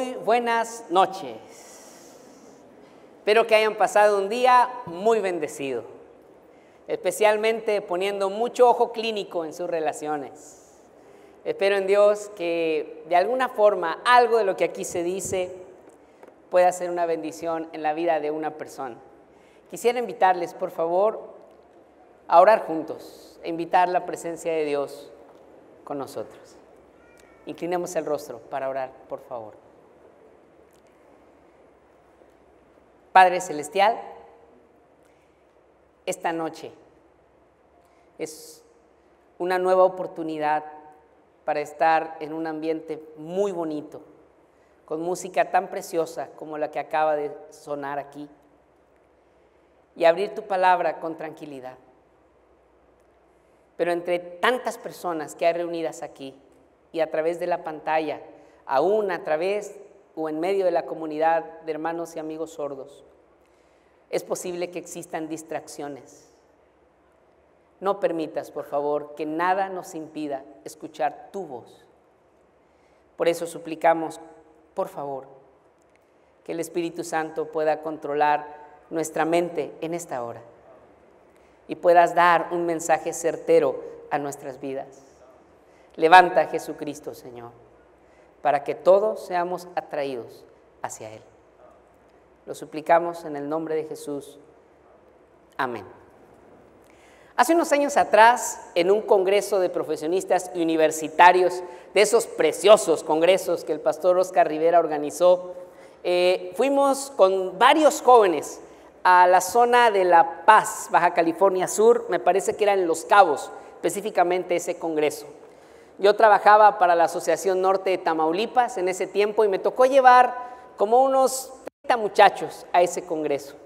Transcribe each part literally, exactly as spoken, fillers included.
Muy buenas noches. Espero que hayan pasado un día muy bendecido, especialmente poniendo mucho ojo clínico en sus relaciones. Espero en Dios que de alguna forma algo de lo que aquí se dice pueda ser una bendición en la vida de una persona. Quisiera invitarles, por favor, a orar juntos, a invitar la presencia de Dios con nosotros. Inclinemos el rostro para orar, por favor. Padre Celestial, esta noche es una nueva oportunidad para estar en un ambiente muy bonito, con música tan preciosa como la que acaba de sonar aquí, y abrir tu palabra con tranquilidad. Pero entre tantas personas que hay reunidas aquí, y a través de la pantalla, aún a través o en medio de la comunidad de hermanos y amigos sordos, es posible que existan distracciones. No permitas, por favor, que nada nos impida escuchar tu voz. Por eso suplicamos, por favor, que el Espíritu Santo pueda controlar nuestra mente en esta hora y puedas dar un mensaje certero a nuestras vidas. Levanta a Jesucristo, Señor, para que todos seamos atraídos hacia Él. Lo suplicamos en el nombre de Jesús. Amén. Hace unos años atrás, en un congreso de profesionistas universitarios, de esos preciosos congresos que el pastor Oscar Rivera organizó, eh, fuimos con varios jóvenes a la zona de La Paz, Baja California Sur, me parece que era en Los Cabos, específicamente ese congreso. Yo trabajaba para la Asociación Norte de Tamaulipas en ese tiempo y me tocó llevar como unos treinta muchachos a ese congreso.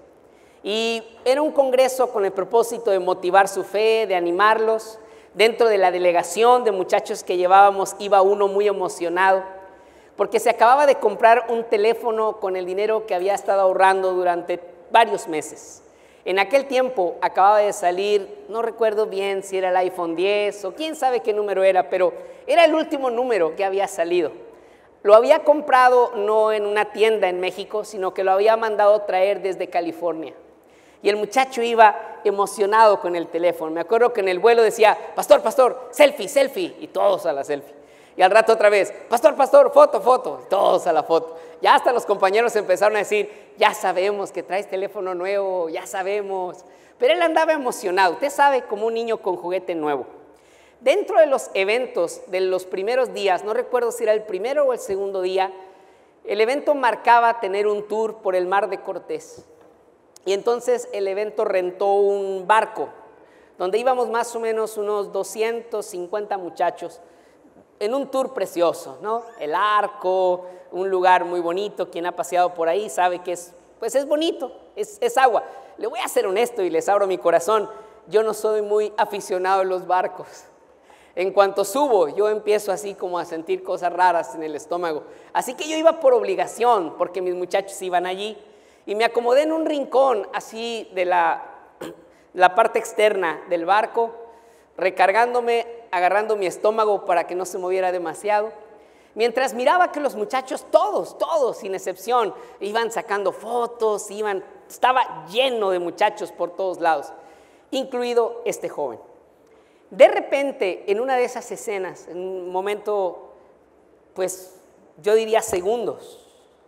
Y era un congreso con el propósito de motivar su fe, de animarlos. Dentro de la delegación de muchachos que llevábamos iba uno muy emocionado porque se acababa de comprar un teléfono con el dinero que había estado ahorrando durante varios meses. En aquel tiempo acababa de salir, no recuerdo bien si era el iPhone diez o quién sabe qué número era, pero era el último número que había salido. Lo había comprado no en una tienda en México, sino que lo había mandado traer desde California. Y el muchacho iba emocionado con el teléfono. Me acuerdo que en el vuelo decía, pastor, pastor, selfie, selfie, y todos a la selfie. Y al rato otra vez, pastor, pastor, foto, foto, y todos a la foto. Ya hasta los compañeros empezaron a decir, ya sabemos que traes teléfono nuevo, ya sabemos. Pero él andaba emocionado, usted sabe, como un niño con juguete nuevo. Dentro de los eventos de los primeros días, no recuerdo si era el primero o el segundo día, el evento marcaba tener un tour por el Mar de Cortés. Y entonces el evento rentó un barco, donde íbamos más o menos unos doscientos cincuenta muchachos, en un tour precioso, ¿no? El Arco, un lugar muy bonito, quien ha paseado por ahí sabe que es, pues es bonito, es, es agua. Le voy a ser honesto y les abro mi corazón, yo no soy muy aficionado a los barcos. En cuanto subo, yo empiezo así como a sentir cosas raras en el estómago. Así que yo iba por obligación, porque mis muchachos iban allí, y me acomodé en un rincón así de la, la parte externa del barco, recargándome, agarrando mi estómago para que no se moviera demasiado, mientras miraba que los muchachos, todos, todos, sin excepción, iban sacando fotos, iban, estaba lleno de muchachos por todos lados, incluido este joven. De repente, en una de esas escenas, en un momento, pues yo diría segundos,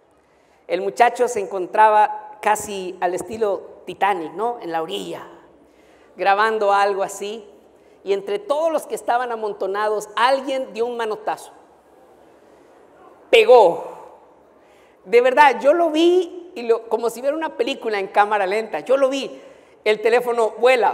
el muchacho se encontraba casi al estilo Titanic, ¿no? En la orilla, grabando algo así, y entre todos los que estaban amontonados, alguien dio un manotazo. Pegó. De verdad, yo lo vi y lo, como si viera una película en cámara lenta. Yo lo vi. El teléfono vuela.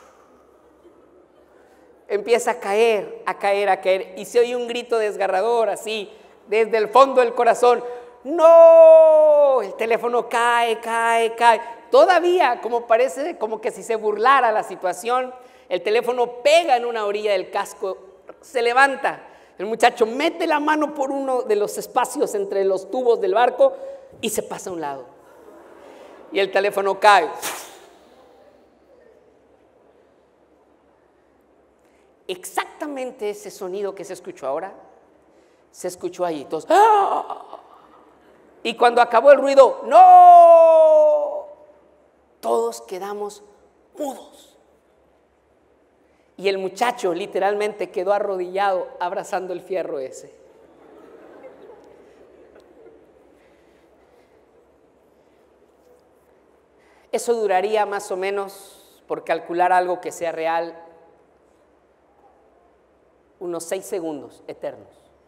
Empieza a caer, a caer, a caer. Y se oye un grito desgarrador así, desde el fondo del corazón. ¡No! El teléfono cae, cae, cae. Todavía, como parece, como que si se burlara la situación, el teléfono pega en una orilla del casco, se levanta. El muchacho mete la mano por uno de los espacios entre los tubos del barco y se pasa a un lado. Y el teléfono cae. Exactamente ese sonido que se escuchó ahora, se escuchó allí. Todos, ¡ah! Y cuando acabó el ruido, ¡no! Todos quedamos mudos. Y el muchacho literalmente quedó arrodillado abrazando el fierro ese. Eso duraría más o menos, por calcular algo que sea real, unos seis segundos eternos.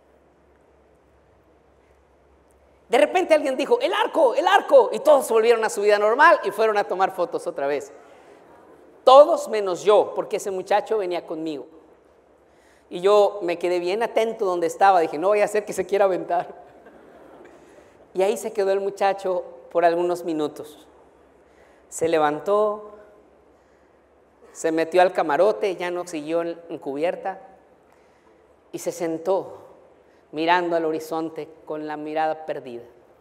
De repente alguien dijo, ¡el arco, el arco! Y todos volvieron a su vida normal y fueron a tomar fotos otra vez. Todos menos yo, porque ese muchacho venía conmigo. Y yo me quedé bien atento donde estaba. Dije, no vaya a ser que se quiera aventar. Y ahí se quedó el muchacho por algunos minutos. Se levantó, se metió al camarote, ya no siguió en cubierta y se sentó mirando al horizonte con la mirada perdida.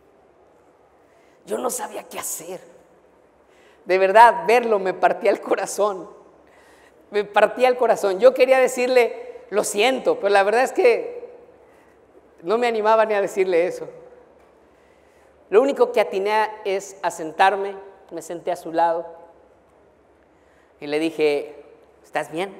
Yo no sabía qué hacer. De verdad, verlo me partía el corazón. Me partía el corazón. Yo quería decirle, lo siento, pero la verdad es que no me animaba ni a decirle eso. Lo único que atiné es a sentarme, me senté a su lado y le dije, ¿estás bien?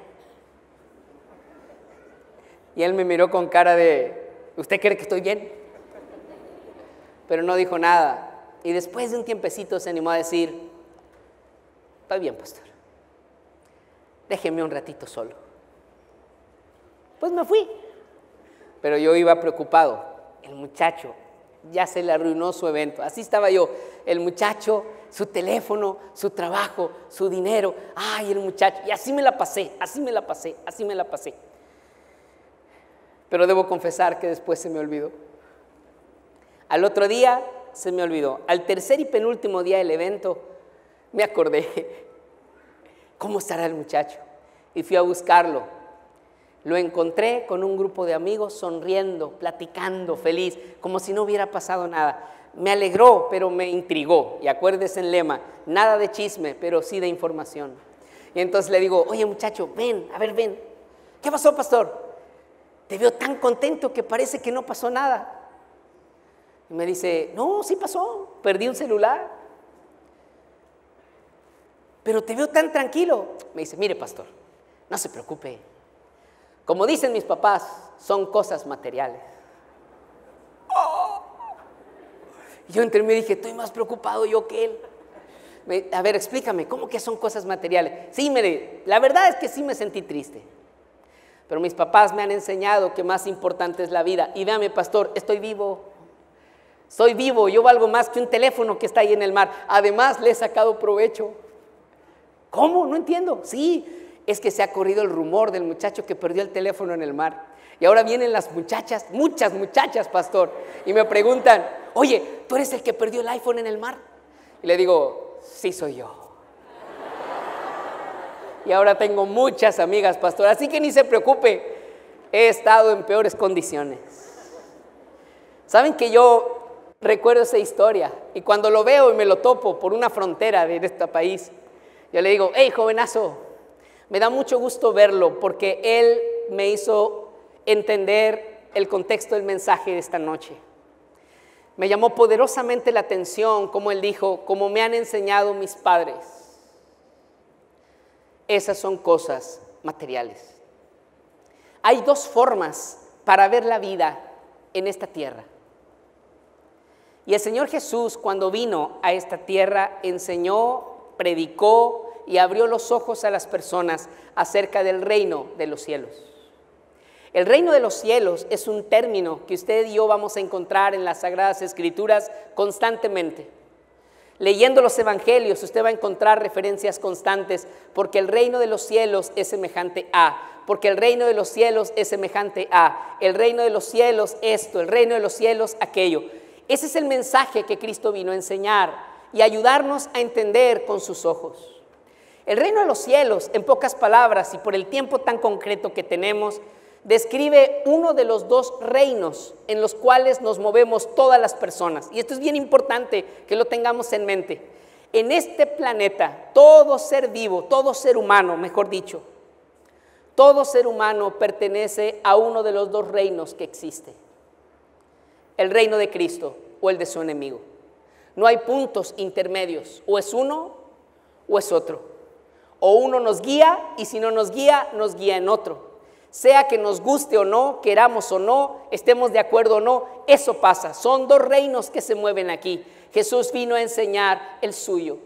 Y él me miró con cara de, ¿usted cree que estoy bien? Pero no dijo nada. Y después de un tiempecito se animó a decir, estoy bien, pastor. Déjeme un ratito solo. Pues me fui. Pero yo iba preocupado. El muchacho ya se le arruinó su evento. Así estaba yo. El muchacho, su teléfono, su trabajo, su dinero. Ay, el muchacho. Y así me la pasé, así me la pasé, así me la pasé. Pero debo confesar que después se me olvidó. Al otro día se me olvidó. Al tercer y penúltimo día del evento me acordé. ¿Cómo estará el muchacho? Y fui a buscarlo. Lo encontré con un grupo de amigos sonriendo, platicando, feliz, como si no hubiera pasado nada. Me alegró, pero me intrigó. Y acuérdese el lema, nada de chisme, pero sí de información. Y entonces le digo, oye muchacho, ven, a ver, ven. ¿Qué pasó, pastor? Te veo tan contento que parece que no pasó nada. Y me dice, no, sí pasó, perdí un celular. Pero te veo tan tranquilo. Me dice, mire pastor, no se preocupe. Como dicen mis papás, son cosas materiales. Oh. Yo entre mí dije, estoy más preocupado yo que él. Me, a ver, explícame, ¿cómo que son cosas materiales? Sí, mire, la verdad es que sí me sentí triste. Pero mis papás me han enseñado que más importante es la vida. Y véame, pastor, estoy vivo. Soy vivo, yo valgo más que un teléfono que está ahí en el mar. Además, le he sacado provecho. ¿Cómo? No entiendo. Sí, es que se ha corrido el rumor del muchacho que perdió el teléfono en el mar. Y ahora vienen las muchachas, muchas muchachas, pastor, y me preguntan, oye, ¿tú eres el que perdió el iPhone en el mar? Y le digo, sí soy yo. Y ahora tengo muchas amigas, pastor, así que ni se preocupe, he estado en peores condiciones. ¿Saben que yo recuerdo esa historia? Y cuando lo veo y me lo topo por una frontera de este país, yo le digo, hey, jovenazo, me da mucho gusto verlo porque él me hizo entender el contexto del mensaje de esta noche. Me llamó poderosamente la atención, como él dijo, como me han enseñado mis padres. Esas son cosas materiales. Hay dos formas para ver la vida en esta tierra. Y el Señor Jesús, cuando vino a esta tierra, enseñó, predicó y abrió los ojos a las personas acerca del reino de los cielos. El reino de los cielos es un término que usted y yo vamos a encontrar en las Sagradas Escrituras constantemente. Leyendo los evangelios usted va a encontrar referencias constantes, porque el reino de los cielos es semejante a, porque el reino de los cielos es semejante a, el reino de los cielos esto, el reino de los cielos aquello. Ese es el mensaje que Cristo vino a enseñar y ayudarnos a entender con sus ojos. El reino de los cielos, en pocas palabras y por el tiempo tan concreto que tenemos, describe uno de los dos reinos en los cuales nos movemos todas las personas. Y esto es bien importante que lo tengamos en mente. En este planeta, todo ser vivo, todo ser humano, mejor dicho, todo ser humano pertenece a uno de los dos reinos que existe. El reino de Cristo o el de su enemigo. No hay puntos intermedios, o es uno o es otro. O uno nos guía y si no nos guía, nos guía en otro. Sea que nos guste o no, queramos o no, estemos de acuerdo o no, eso pasa. Son dos reinos que se mueven aquí. Jesús vino a enseñar el suyo.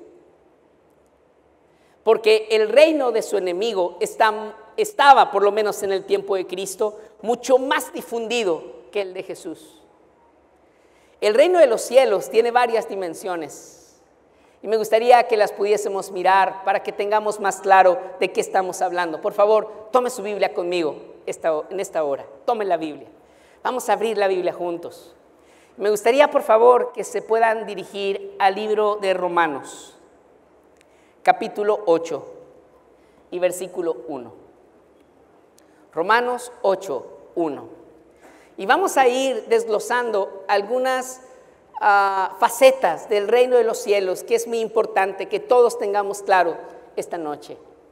Porque el reino de su enemigo está, estaba, por lo menos en el tiempo de Cristo, mucho más difundido que el de Jesús. El reino de los cielos tiene varias dimensiones y me gustaría que las pudiésemos mirar para que tengamos más claro de qué estamos hablando. Por favor, tome su Biblia conmigo esta, en esta hora. Tome la Biblia. Vamos a abrir la Biblia juntos. Me gustaría, por favor, que se puedan dirigir al libro de Romanos, capítulo ocho y versículo uno. Romanos ocho, uno. Y vamos a ir desglosando algunas uh, facetas del reino de los cielos que es muy importante que todos tengamos claro esta noche.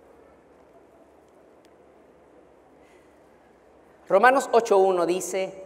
Romanos ocho, uno dice: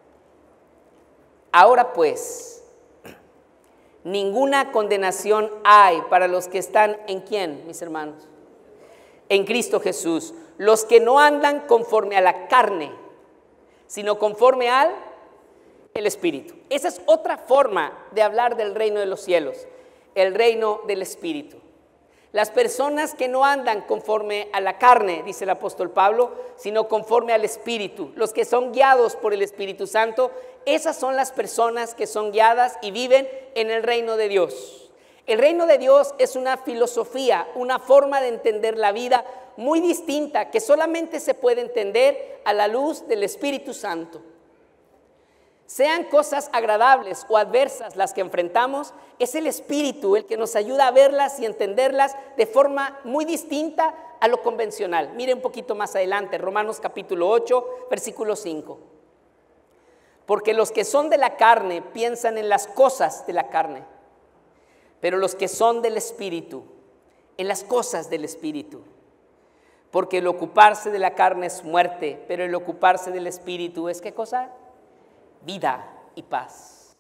ahora pues, ninguna condenación hay para los que están en ¿quién, mis hermanos? En Cristo Jesús, los que no andan conforme a la carne, sino conforme al el Espíritu. Esa es otra forma de hablar del reino de los cielos, el reino del Espíritu. Las personas que no andan conforme a la carne, dice el apóstol Pablo, sino conforme al Espíritu, los que son guiados por el Espíritu Santo, esas son las personas que son guiadas y viven en el reino de Dios. El reino de Dios es una filosofía, una forma de entender la vida muy distinta que solamente se puede entender a la luz del Espíritu Santo. Sean cosas agradables o adversas las que enfrentamos, es el Espíritu el que nos ayuda a verlas y entenderlas de forma muy distinta a lo convencional. Mire un poquito más adelante, Romanos capítulo ocho, versículo cinco. Porque los que son de la carne piensan en las cosas de la carne, pero los que son del Espíritu, en las cosas del Espíritu. Porque el ocuparse de la carne es muerte, pero el ocuparse del Espíritu es ¿qué cosa? Vida y paz.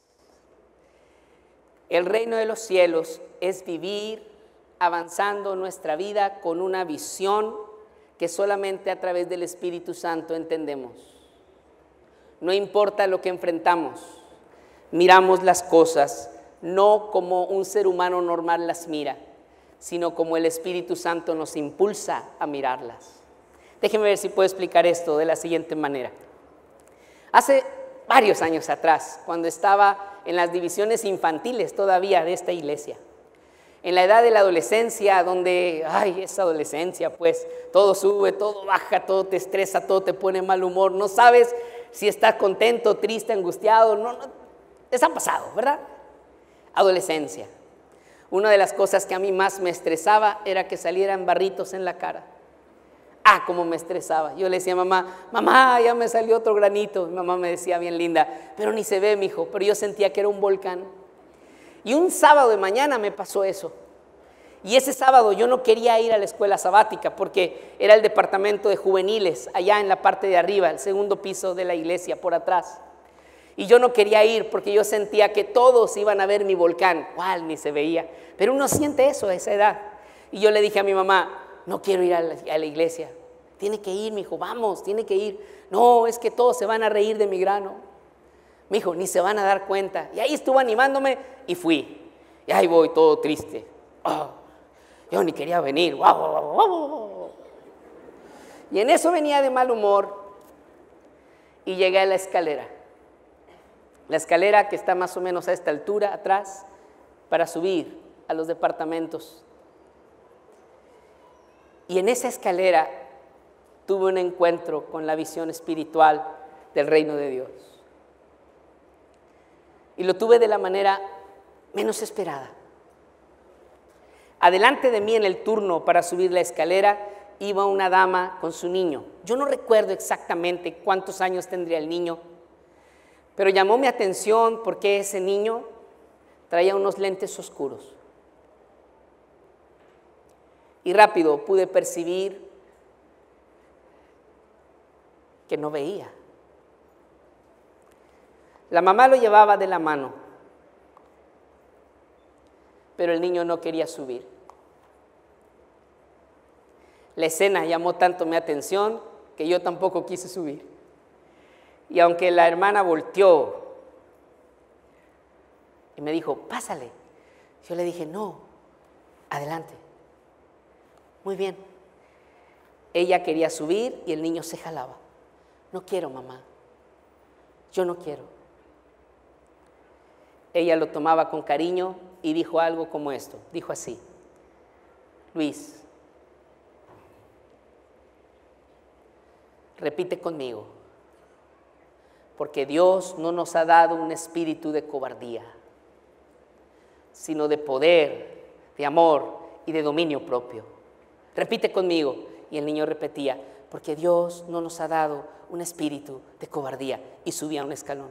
El reino de los cielos es vivir avanzando nuestra vida con una visión que solamente a través del Espíritu Santo entendemos. No importa lo que enfrentamos, miramos las cosas no como un ser humano normal las mira, sino como el Espíritu Santo nos impulsa a mirarlas. Déjenme ver si puedo explicar esto de la siguiente manera. Hace varios años atrás, cuando estaba en las divisiones infantiles todavía de esta iglesia, en la edad de la adolescencia, donde, ay, esa adolescencia, pues, todo sube, todo baja, todo te estresa, todo te pone mal humor, no sabes si estás contento, triste, angustiado, no, no, les ha pasado, ¿verdad? Adolescencia. Una de las cosas que a mí más me estresaba era que salieran barritos en la cara. Ah, cómo me estresaba. Yo le decía a mamá, mamá, ya me salió otro granito. Mi mamá me decía bien linda, pero ni se ve, mijo. Pero yo sentía que era un volcán. Y un sábado de mañana me pasó eso. Y ese sábado yo no quería ir a la escuela sabática porque era el departamento de juveniles, allá en la parte de arriba, el segundo piso de la iglesia, por atrás. Y yo no quería ir porque yo sentía que todos iban a ver mi volcán. ¿Cuál? Ni se veía. Pero uno siente eso a esa edad. Y yo le dije a mi mamá, no quiero ir a la, a la iglesia. Tiene que ir, mijo, vamos, tiene que ir. No, es que todos se van a reír de mi grano. Mijo, ni se van a dar cuenta. Y ahí estuvo animándome y fui. Y ahí voy todo triste. Oh, yo ni quería venir. Wow, wow, wow, wow. Y en eso venía de mal humor y llegué a la escalera. La escalera que está más o menos a esta altura, atrás, para subir a los departamentos. Y en esa escalera tuve un encuentro con la visión espiritual del reino de Dios. Y lo tuve de la manera menos esperada. Adelante de mí en el turno para subir la escalera iba una dama con su niño. Yo no recuerdo exactamente cuántos años tendría el niño, pero llamó mi atención porque ese niño traía unos lentes oscuros. Y rápido pude percibir que no veía. La mamá lo llevaba de la mano pero el niño no quería subir. La escena llamó tanto mi atención que yo tampoco quise subir. Y aunque la hermana volteó y me dijo, pásale, yo le dije, no, adelante. Muy bien. Ella quería subir y el niño se jalaba. No quiero, mamá. Yo no quiero. Ella lo tomaba con cariño y dijo algo como esto. Dijo así: Luis, repite conmigo, porque Dios no nos ha dado un espíritu de cobardía, sino de poder, de amor y de dominio propio. Repite conmigo. Y el niño repetía, porque Dios no nos ha dado un espíritu de cobardía. Y subía un escalón.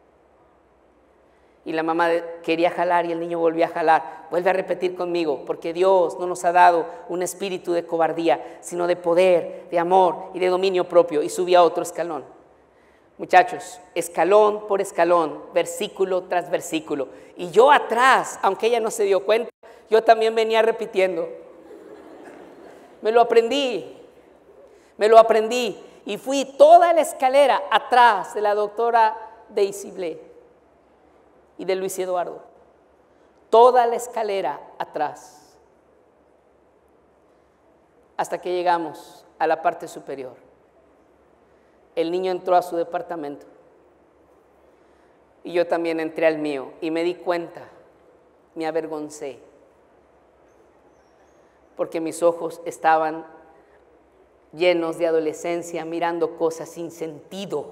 Y la mamá quería jalar y el niño volvía a jalar. Vuelve a repetir conmigo, porque Dios no nos ha dado un espíritu de cobardía, sino de poder, de amor y de dominio propio. Y subía otro escalón. Muchachos, escalón por escalón, versículo tras versículo. Y yo atrás, aunque ella no se dio cuenta, yo también venía repitiendo. Me lo aprendí, me lo aprendí y fui toda la escalera atrás de la doctora Daisy Blé y de Luis Eduardo. Toda la escalera atrás, hasta que llegamos a la parte superior. El niño entró a su departamento y yo también entré al mío y me di cuenta, me avergoncé, porque mis ojos estaban llenos de adolescencia, mirando cosas sin sentido.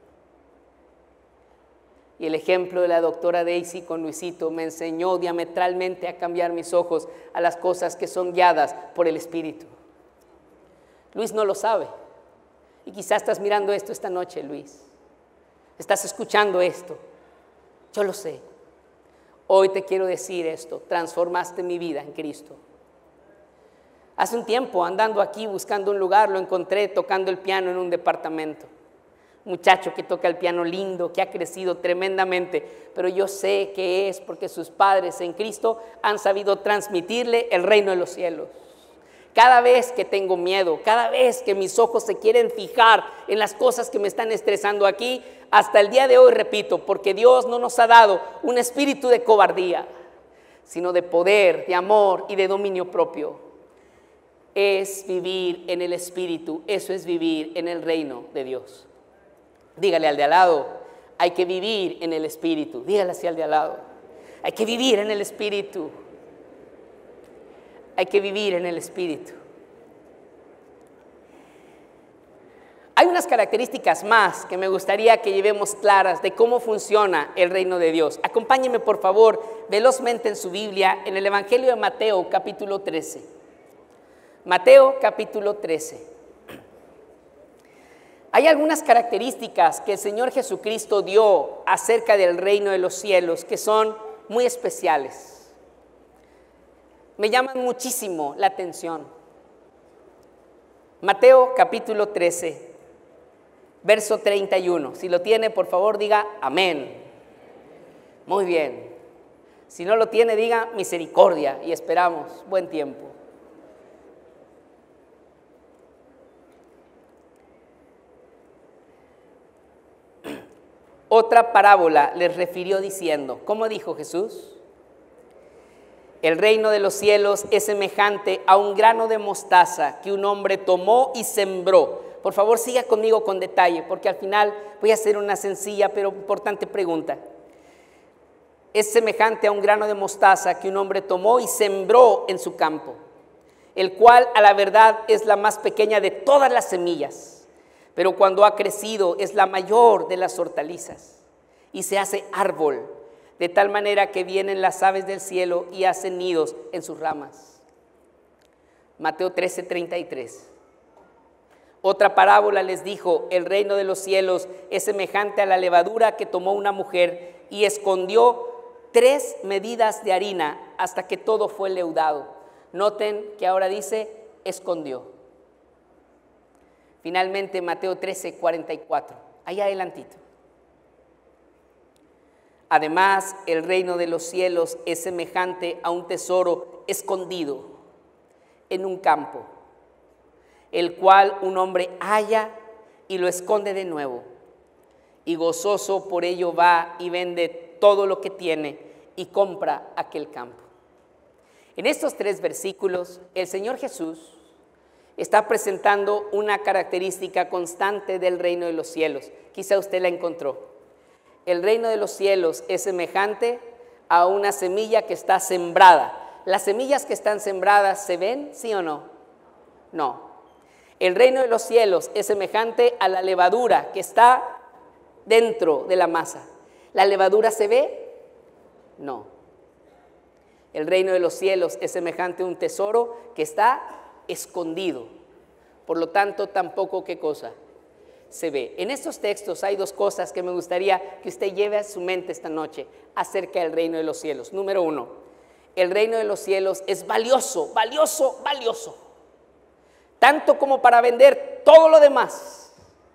Y el ejemplo de la doctora Daisy con Luisito me enseñó diametralmente a cambiar mis ojos a las cosas que son guiadas por el Espíritu. Luis no lo sabe. Y quizás estás mirando esto esta noche, Luis. Estás escuchando esto. Yo lo sé. Hoy te quiero decir esto. Transformaste mi vida en Cristo. Hace un tiempo, andando aquí buscando un lugar, lo encontré tocando el piano en un departamento. Muchacho que toca el piano lindo, que ha crecido tremendamente, pero yo sé que es porque sus padres en Cristo han sabido transmitirle el reino de los cielos. Cada vez que tengo miedo, cada vez que mis ojos se quieren fijar en las cosas que me están estresando aquí, hasta el día de hoy repito, porque Dios no nos ha dado un espíritu de cobardía, sino de poder, de amor y de dominio propio. Es vivir en el Espíritu, eso es vivir en el reino de Dios. Dígale al de al lado, hay que vivir en el Espíritu. Dígale así al de al lado, hay que vivir en el Espíritu. Hay que vivir en el Espíritu. Hay unas características más que me gustaría que llevemos claras de cómo funciona el reino de Dios. Acompáñenme por favor velozmente en su Biblia, en el Evangelio de Mateo capítulo trece. Mateo capítulo trece. Hay algunas características que el Señor Jesucristo dio acerca del reino de los cielos que son muy especiales. Me llaman muchísimo la atención. Mateo capítulo trece, verso treinta y uno. Si lo tiene, por favor, diga amén. Muy bien. Si no lo tiene, diga misericordia y esperamos buen tiempo. Otra parábola les refirió diciendo, ¿cómo dijo Jesús? El reino de los cielos es semejante a un grano de mostaza que un hombre tomó y sembró. Por favor, siga conmigo con detalle, porque al final voy a hacer una sencilla pero importante pregunta. Es semejante a un grano de mostaza que un hombre tomó y sembró en su campo, el cual a la verdad es la más pequeña de todas las semillas. Pero cuando ha crecido es la mayor de las hortalizas y se hace árbol, de tal manera que vienen las aves del cielo y hacen nidos en sus ramas. Mateo trece, treinta y tres. Otra parábola les dijo, el reino de los cielos es semejante a la levadura que tomó una mujer y escondió tres medidas de harina hasta que todo fue leudado. Noten que ahora dice, escondió. Finalmente, Mateo trece, cuarenta y cuatro, ahí adelantito. Además, el reino de los cielos es semejante a un tesoro escondido en un campo, el cual un hombre halla y lo esconde de nuevo, y gozoso por ello va y vende todo lo que tiene y compra aquel campo. En estos tres versículos, el Señor Jesús está presentando una característica constante del reino de los cielos. Quizá usted la encontró. El reino de los cielos es semejante a una semilla que está sembrada. ¿Las semillas que están sembradas se ven, sí o no? No. El reino de los cielos es semejante a la levadura que está dentro de la masa. ¿La levadura se ve? No. El reino de los cielos es semejante a un tesoro que está escondido. Por lo tanto, tampoco, ¿qué cosa? Se ve. En estos textos hay dos cosas que me gustaría que usted lleve a su mente esta noche acerca del reino de los cielos. Número uno, el reino de los cielos es valioso, valioso, valioso. Tanto como para vender todo lo demás.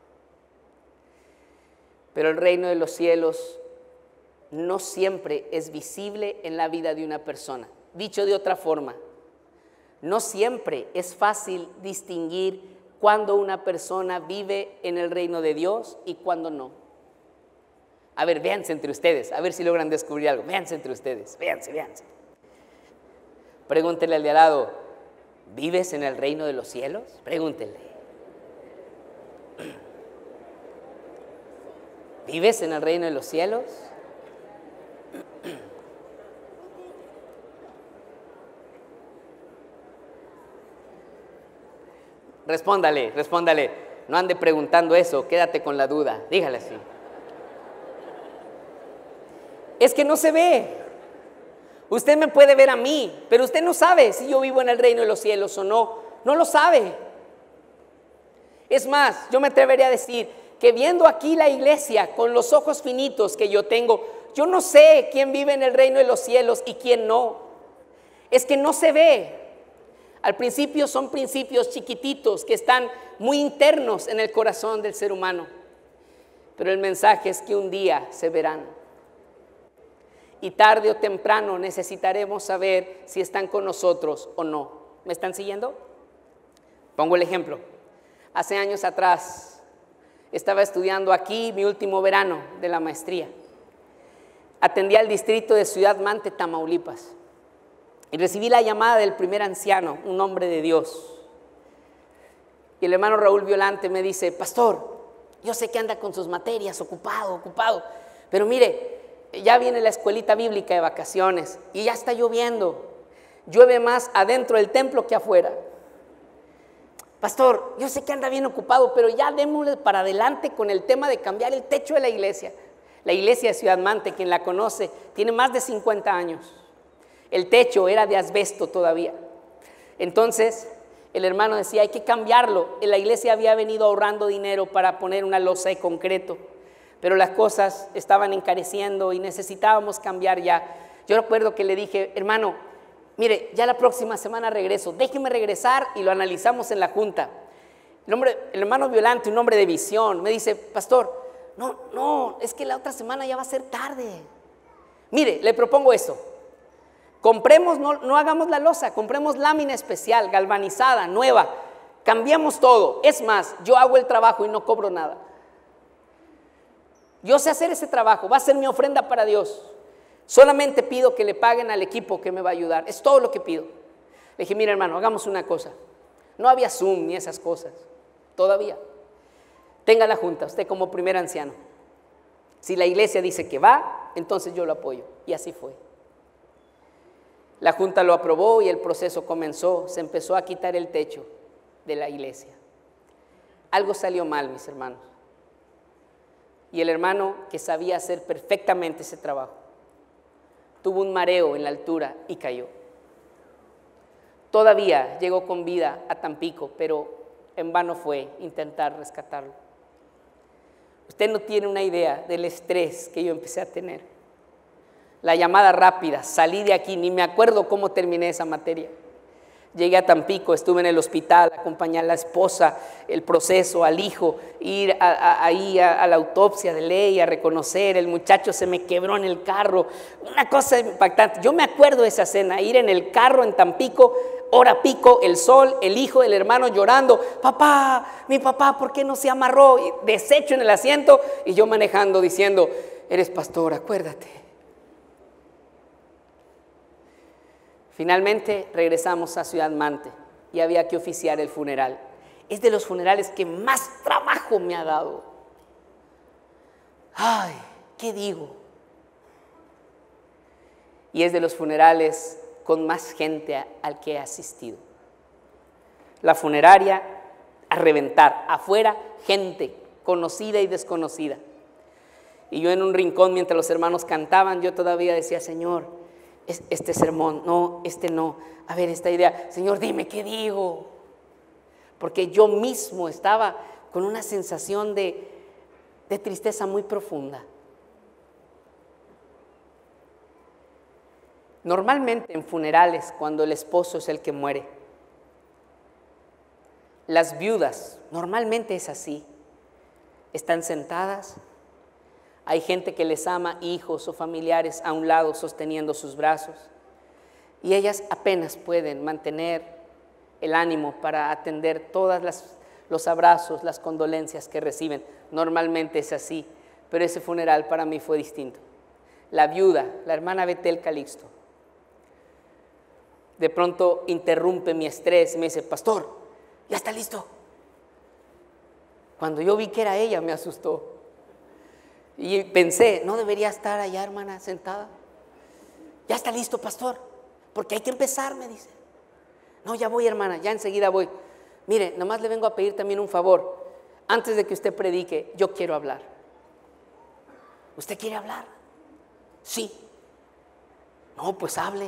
Pero el reino de los cielos no siempre es visible en la vida de una persona. Dicho de otra forma, no siempre es fácil distinguir cuando una persona vive en el reino de Dios y cuando no. A ver, véanse entre ustedes, a ver si logran descubrir algo. Véanse entre ustedes, véanse, véanse. Pregúntenle al de al lado, ¿vives en el reino de los cielos? Pregúntenle. ¿Vives en el reino de los cielos? Respóndale, respóndale. No ande preguntando eso, quédate con la duda. Dígale así. Es que no se ve. Usted me puede ver a mí, pero usted no sabe si yo vivo en el reino de los cielos o no. No lo sabe. Es más, yo me atrevería a decir que viendo aquí la iglesia con los ojos finitos que yo tengo, yo no sé quién vive en el reino de los cielos y quién no. Es que no se ve. Al principio son principios chiquititos que están muy internos en el corazón del ser humano. Pero el mensaje es que un día se verán. Y tarde o temprano necesitaremos saber si están con nosotros o no. ¿Me están siguiendo? Pongo el ejemplo. Hace años atrás estaba estudiando aquí mi último verano de la maestría. Atendía al distrito de Ciudad Mante, Tamaulipas. Y recibí la llamada del primer anciano, un hombre de Dios. Y el hermano Raúl Violante me dice, pastor, yo sé que anda con sus materias, ocupado, ocupado. Pero mire, ya viene la escuelita bíblica de vacaciones y ya está lloviendo. Llueve más adentro del templo que afuera. Pastor, yo sé que anda bien ocupado, pero ya démosle para adelante con el tema de cambiar el techo de la iglesia. La iglesia de Ciudad Mante, quien la conoce, tiene más de cincuenta años. El techo era de asbesto todavía. Entonces, el hermano decía, hay que cambiarlo. La iglesia había venido ahorrando dinero para poner una losa de concreto, pero las cosas estaban encareciendo y necesitábamos cambiar ya. Yo recuerdo que le dije, hermano, mire, ya la próxima semana regreso, déjeme regresar y lo analizamos en la junta. El, hombre, el hermano Violante, un hombre de visión, me dice, pastor, no, no, es que la otra semana ya va a ser tarde. Mire, le propongo esto. Compremos, no, no hagamos la losa, compremos lámina especial, galvanizada, nueva, cambiamos todo. Es más, yo hago el trabajo y no cobro nada. Yo sé hacer ese trabajo, va a ser mi ofrenda para Dios. Solamente pido que le paguen al equipo que me va a ayudar, es todo lo que pido. Le dije, mira hermano, hagamos una cosa. No había Zoom ni esas cosas, todavía. Tenga la junta, usted como primer anciano. Si la iglesia dice que va, entonces yo lo apoyo. Y así fue. La junta lo aprobó y el proceso comenzó. Se empezó a quitar el techo de la iglesia. Algo salió mal, mis hermanos. Y el hermano, que sabía hacer perfectamente ese trabajo, tuvo un mareo en la altura y cayó. Todavía llegó con vida a Tampico, pero en vano fue intentar rescatarlo. Usted no tiene una idea del estrés que yo empecé a tener. La llamada rápida, salí de aquí, ni me acuerdo cómo terminé esa materia. Llegué a Tampico, estuve en el hospital, acompañé a la esposa, el proceso, al hijo, ir a, a, ahí a, a la autopsia de ley, a reconocer, el muchacho se me quebró en el carro, una cosa impactante. Yo me acuerdo de esa escena, ir en el carro en Tampico, hora pico, el sol, el hijo del hermano llorando, papá, mi papá, ¿por qué no se amarró? Y deshecho en el asiento y yo manejando diciendo, eres pastor, acuérdate. Finalmente regresamos a Ciudad Mante y había que oficiar el funeral. Es de los funerales que más trabajo me ha dado. Ay, ¿qué digo? Y es de los funerales con más gente a, al que he asistido. La funeraria a reventar, afuera gente conocida y desconocida. Y yo en un rincón mientras los hermanos cantaban, yo todavía decía, Señor, este sermón, no, este no, a ver esta idea, Señor, dime qué digo, porque yo mismo estaba con una sensación de, de tristeza muy profunda. Normalmente en funerales, cuando el esposo es el que muere, las viudas, normalmente es así, están sentadas. Hay gente que les ama, hijos o familiares a un lado sosteniendo sus brazos y ellas apenas pueden mantener el ánimo para atender todos los abrazos, las condolencias que reciben. Normalmente es así, pero ese funeral para mí fue distinto. La viuda, la hermana Betel Calixto, de pronto interrumpe mi estrés y me dice, pastor, ya está listo. Cuando yo vi que era ella me asustó. Y pensé, no debería estar allá, hermana, sentada. Ya está listo, pastor, porque hay que empezar, me dice. No, ya voy, hermana, ya enseguida voy. Mire, nomás le vengo a pedir también un favor. Antes de que usted predique, yo quiero hablar. ¿Usted quiere hablar? Sí. No, pues hable.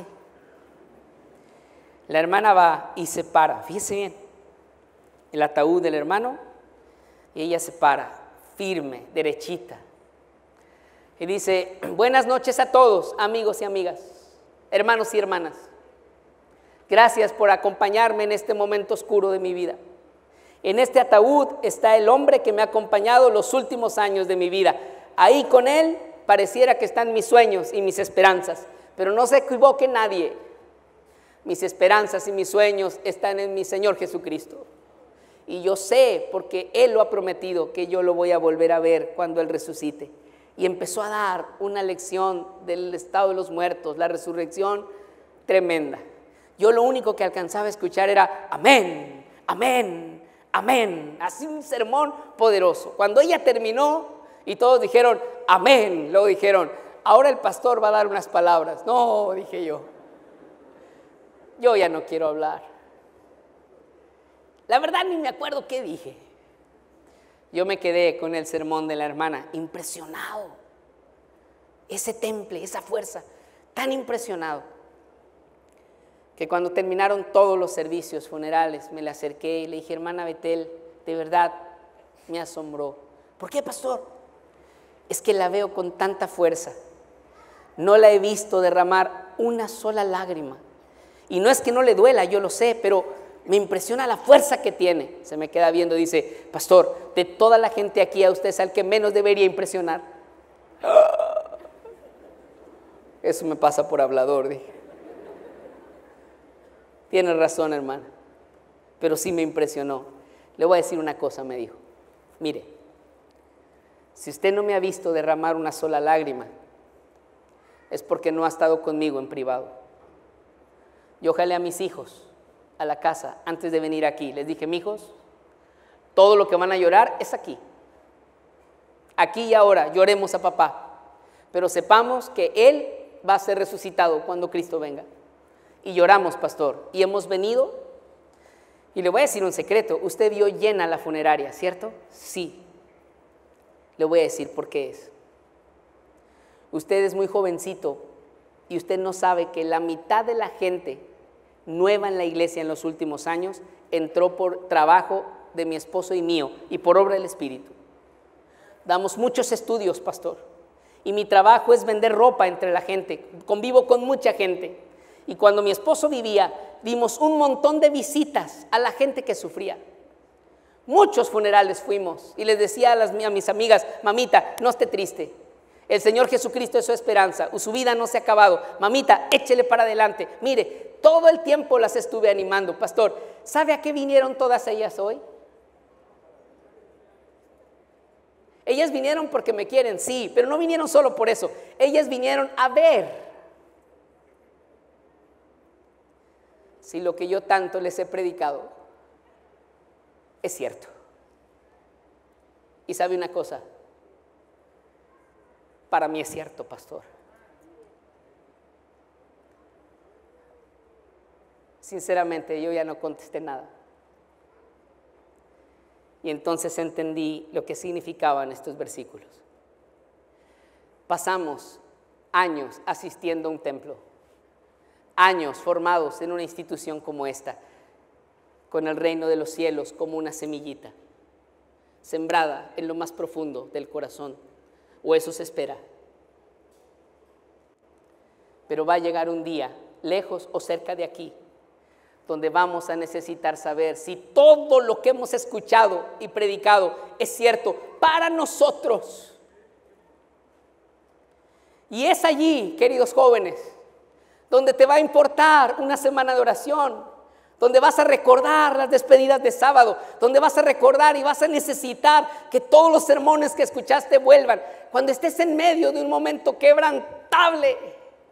La hermana va y se para, fíjese bien, el ataúd del hermano, y ella se para, firme, derechita. Y dice, buenas noches a todos, amigos y amigas, hermanos y hermanas. Gracias por acompañarme en este momento oscuro de mi vida. En este ataúd está el hombre que me ha acompañado los últimos años de mi vida. Ahí con él pareciera que están mis sueños y mis esperanzas, pero no se equivoque nadie. Mis esperanzas y mis sueños están en mi Señor Jesucristo. Y yo sé, porque Él lo ha prometido, que yo lo voy a volver a ver cuando Él resucite. Y empezó a dar una lección del estado de los muertos, la resurrección tremenda. Yo lo único que alcanzaba a escuchar era amén, amén, amén. Así un sermón poderoso. Cuando ella terminó y todos dijeron amén, luego dijeron, ahora el pastor va a dar unas palabras. No, dije yo, yo ya no quiero hablar. La verdad ni me acuerdo qué dije. Yo me quedé con el sermón de la hermana, impresionado. Ese temple, esa fuerza, tan impresionado, que cuando terminaron todos los servicios funerales, me le acerqué y le dije, hermana Betel, de verdad me asombró. ¿Por qué, pastor? Es que la veo con tanta fuerza. No la he visto derramar una sola lágrima. Y no es que no le duela, yo lo sé, pero me impresiona la fuerza que tiene. Se me queda viendo y dice, pastor, de toda la gente aquí a usted es al que menos debería impresionar. Eso me pasa por hablador, dije. Tiene razón, hermana, pero sí me impresionó. Le voy a decir una cosa, me dijo. Mire, si usted no me ha visto derramar una sola lágrima, es porque no ha estado conmigo en privado. Yo jalé a mis hijos a la casa antes de venir aquí. Les dije, mijos, todo lo que van a llorar es aquí. Aquí y ahora lloremos a papá, pero sepamos que Él va a ser resucitado cuando Cristo venga. Y lloramos, pastor, y hemos venido, y le voy a decir un secreto, usted vio llena la funeraria, ¿cierto? Sí. Le voy a decir por qué es. Usted es muy jovencito y usted no sabe que la mitad de la gente nueva en la iglesia en los últimos años entró por trabajo de mi esposo y mío y por obra del Espíritu. Damos muchos estudios, pastor, y mi trabajo es vender ropa entre la gente. Convivo con mucha gente. Y cuando mi esposo vivía, dimos un montón de visitas a la gente que sufría. Muchos funerales fuimos y les decía a, las, a mis amigas, mamita, no esté triste. El Señor Jesucristo es su esperanza, su vida no se ha acabado. Mamita, échele para adelante. Mire, todo el tiempo las estuve animando. Pastor, ¿sabe a qué vinieron todas ellas hoy? Ellas vinieron porque me quieren, sí, pero no vinieron solo por eso. Ellas vinieron a ver si lo que yo tanto les he predicado es cierto. Y sabe una cosa, para mí es cierto, pastor. Sinceramente, yo ya no contesté nada. Y entonces entendí lo que significaban estos versículos. Pasamos años asistiendo a un templo, años formados en una institución como esta, con el reino de los cielos como una semillita, sembrada en lo más profundo del corazón, o eso se espera. Pero va a llegar un día, lejos o cerca de aquí, donde vamos a necesitar saber si todo lo que hemos escuchado y predicado es cierto para nosotros. Y es allí, queridos jóvenes, donde te va a importar una semana de oración, donde vas a recordar las despedidas de sábado, donde vas a recordar y vas a necesitar que todos los sermones que escuchaste vuelvan. Cuando estés en medio de un momento quebrantable,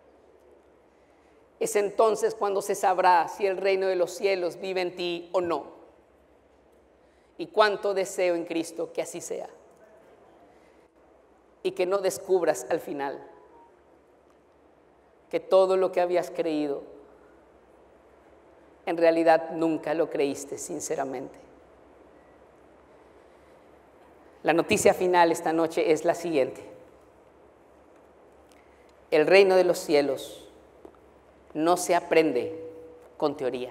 es entonces cuando se sabrá si el reino de los cielos vive en ti o no. Y cuánto deseo en Cristo que así sea. Y que no descubras al final que todo lo que habías creído, en realidad nunca lo creíste sinceramente. La noticia final esta noche es la siguiente. El reino de los cielos no se aprende con teoría.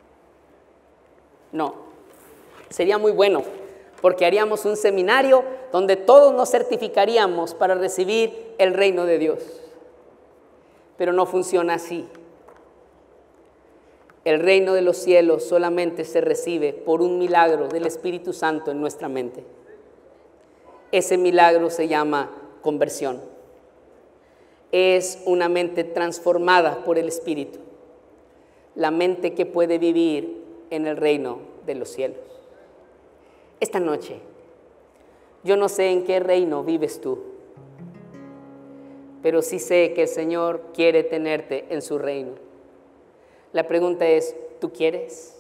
No, sería muy bueno, porque haríamos un seminario donde todos nos certificaríamos para recibir el reino de Dios. Pero no funciona así. El reino de los cielos solamente se recibe por un milagro del Espíritu Santo en nuestra mente. Ese milagro se llama conversión. Es una mente transformada por el Espíritu, la mente que puede vivir en el reino de los cielos. Esta noche, yo no sé en qué reino vives tú, pero sí sé que el Señor quiere tenerte en su reino. La pregunta es, ¿tú quieres?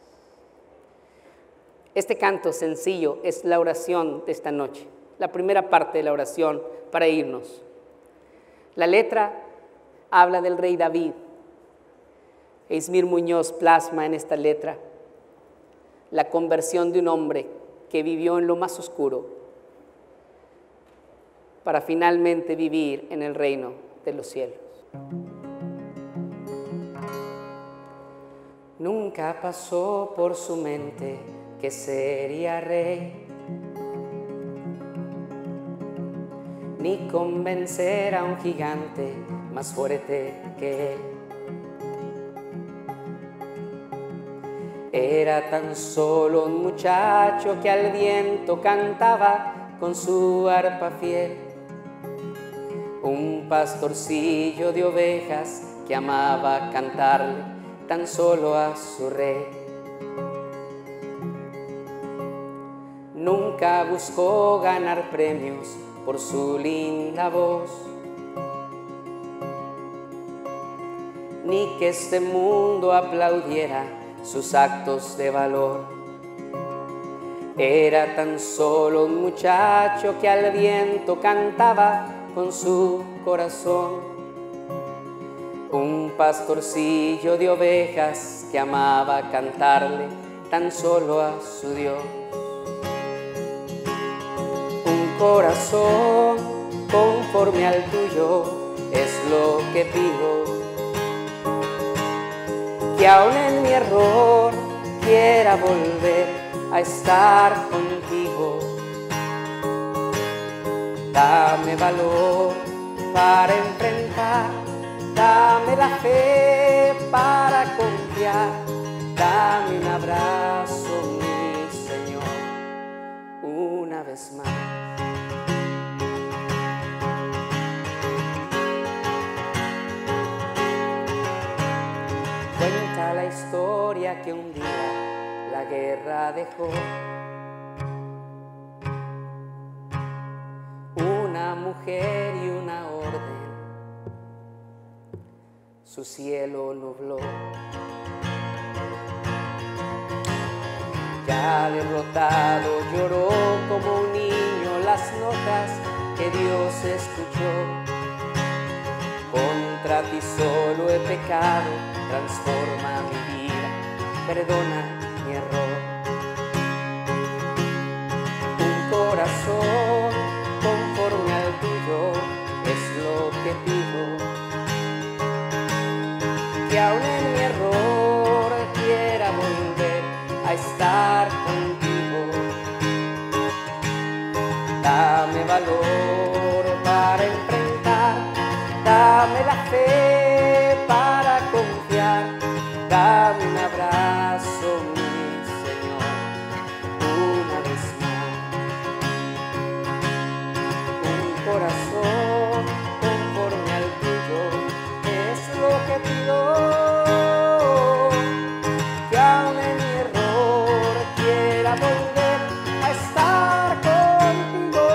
Este canto sencillo es la oración de esta noche, la primera parte de la oración para irnos. La letra habla del rey David. Ismir Muñoz plasma en esta letra la conversión de un hombre que vivió en lo más oscuro para finalmente vivir en el reino de los cielos. Nunca pasó por su mente que sería rey, ni convencer a un gigante más fuerte que él. Era tan solo un muchacho que al viento cantaba con su arpa fiel, un pastorcillo de ovejas que amaba cantarle tan solo a su rey. Nunca buscó ganar premios por su linda voz, ni que este mundo aplaudiera sus actos de valor. Era tan solo un muchacho que al viento cantaba con su corazón, un pastorcillo de ovejas que amaba cantarle tan solo a su Dios. Corazón conforme al tuyo es lo que pido, que aún en mi error quiera volver a estar contigo. Dame valor para enfrentar, dame la fe para confiar confiar. Dame un abrazo, mi Señor, una vez más. Cuenta la historia que un día la guerra dejó una mujer y una orden, su cielo nubló. Ya derrotado lloró como un niño las notas que Dios escuchó. Contra ti solo he pecado, transforma mi vida, perdona mi error. Un corazón conforme al tuyo es lo que pido, que aún en mi error quiera volver a estar contigo. Dame valor para enfrentar, dame la fe para confiar, dame un abrazo, mi Señor, una vez más. Un corazón conforme al tuyo es lo que pido, que aún en mi error quiera volver a estar contigo.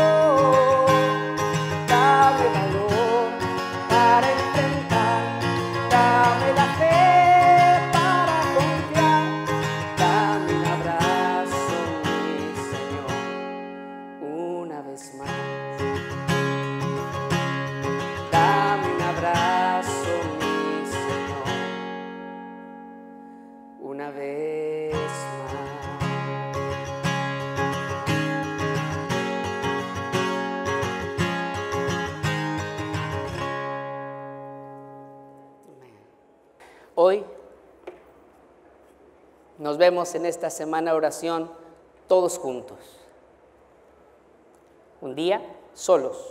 Dame valor para enfrentar, dame la fe para confiar, dame un abrazo, mi Señor, una vez más. Dame un abrazo, mi Señor, una vez más. Hoy nos vemos en esta semana de oración todos juntos. Un día solos.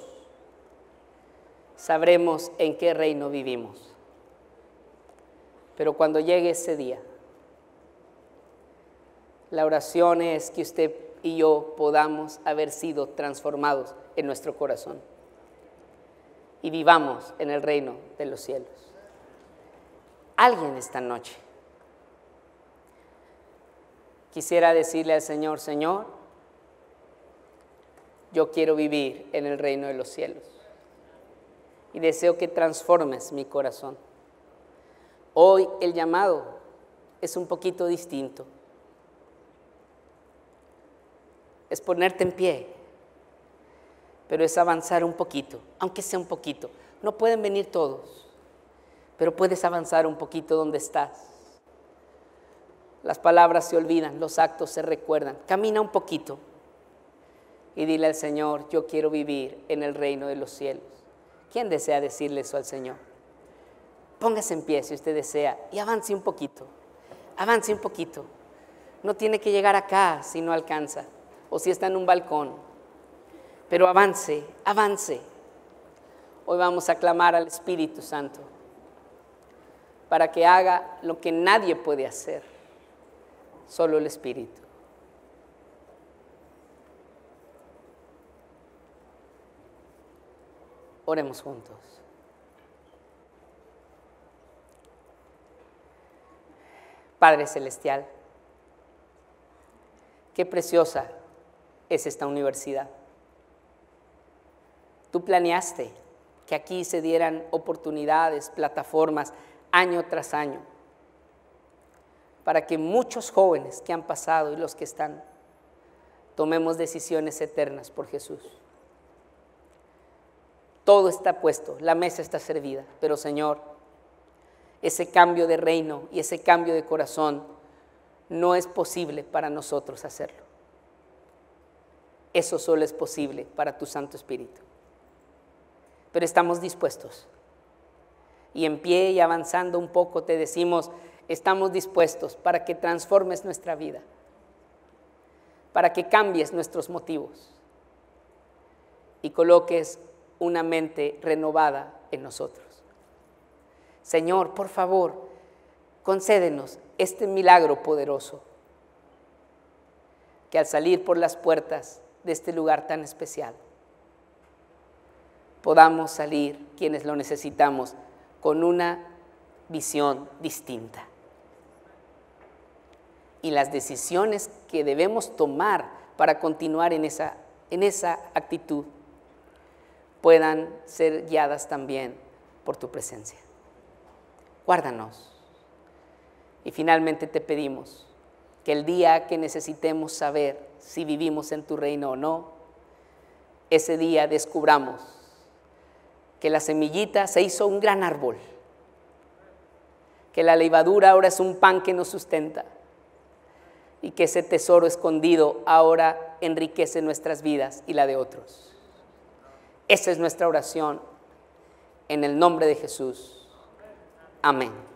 Sabremos en qué reino vivimos. Pero cuando llegue ese día, la oración es que usted y yo podamos haber sido transformados en nuestro corazón y vivamos en el reino de los cielos. Alguien esta noche quisiera decirle al Señor: Señor, yo quiero vivir en el reino de los cielos y deseo que transformes mi corazón. Hoy el llamado es un poquito distinto. Es ponerte en pie, pero es avanzar un poquito, aunque sea un poquito. No pueden venir todos, pero puedes avanzar un poquito donde estás. Las palabras se olvidan, los actos se recuerdan. Camina un poquito y dile al Señor: yo quiero vivir en el reino de los cielos. ¿Quién desea decirle eso al Señor? Póngase en pie si usted desea y avance un poquito, avance un poquito. No tiene que llegar acá si no alcanza o si está en un balcón, pero avance, avance. Hoy vamos a clamar al Espíritu Santo para que haga lo que nadie puede hacer, solo el Espíritu. Oremos juntos. Padre Celestial, qué preciosa es esta universidad. Tú planeaste que aquí se dieran oportunidades, plataformas, año tras año, para que muchos jóvenes que han pasado y los que están, tomemos decisiones eternas por Jesús. Todo está puesto, la mesa está servida, pero Señor, ese cambio de reino y ese cambio de corazón no es posible para nosotros hacerlo. Eso solo es posible para tu Santo Espíritu. Pero estamos dispuestos. Y en pie y avanzando un poco te decimos: estamos dispuestos para que transformes nuestra vida, para que cambies nuestros motivos y coloques una mente renovada en nosotros. Señor, por favor, concédenos este milagro poderoso, que al salir por las puertas de este lugar tan especial, podamos salir quienes lo necesitamos con una visión distinta. Y las decisiones que debemos tomar para continuar en esa, en esa actitud puedan ser guiadas también por tu presencia. Guárdanos. Y finalmente te pedimos que el día que necesitemos saber si vivimos en tu reino o no, ese día descubramos que la semillita se hizo un gran árbol, que la levadura ahora es un pan que nos sustenta y que ese tesoro escondido ahora enriquece nuestras vidas y la de otros. Esa es nuestra oración en el nombre de Jesús. Amén.